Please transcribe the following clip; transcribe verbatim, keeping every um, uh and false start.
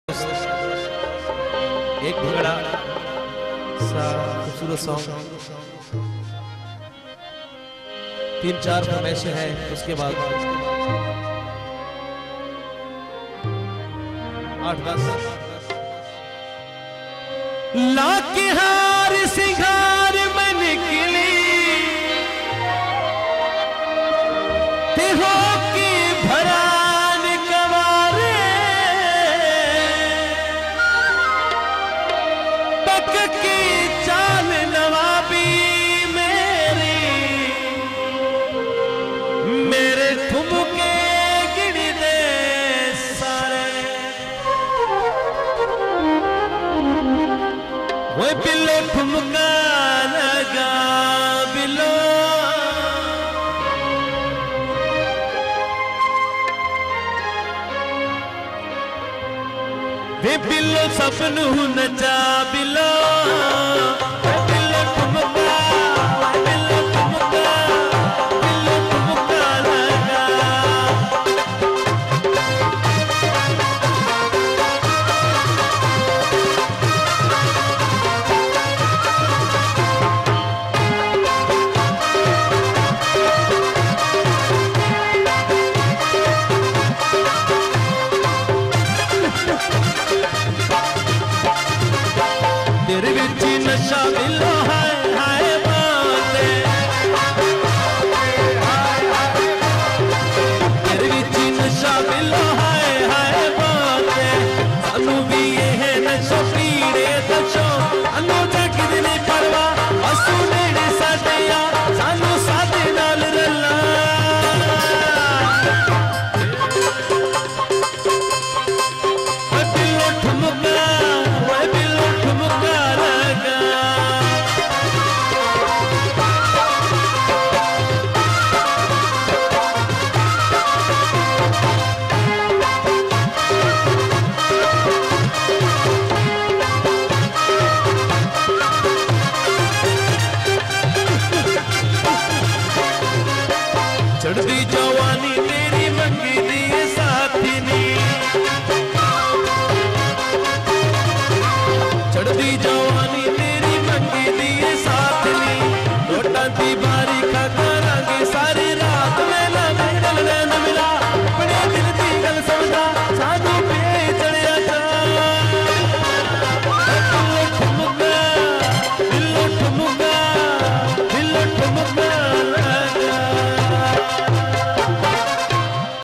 एक भंगड़ा सा खूबसूरत सॉन्ग, तीन चार फरमाइशें हैं, उसके बाद आठ दस लाके हार सिंगार मन किली ते हो की भरान कवारे पक की चाल नवाबी मेरी मेरे ठुमके गिड़ी दे सारे वो बिल्लो ठुमका लगा बिल्लो वे बिल्लो सबनू नचा बिल्लो बिल्लो ठुमका बिल्लो ठुमका बिल्लो ठुमका लगा तेरे विच नशा मिला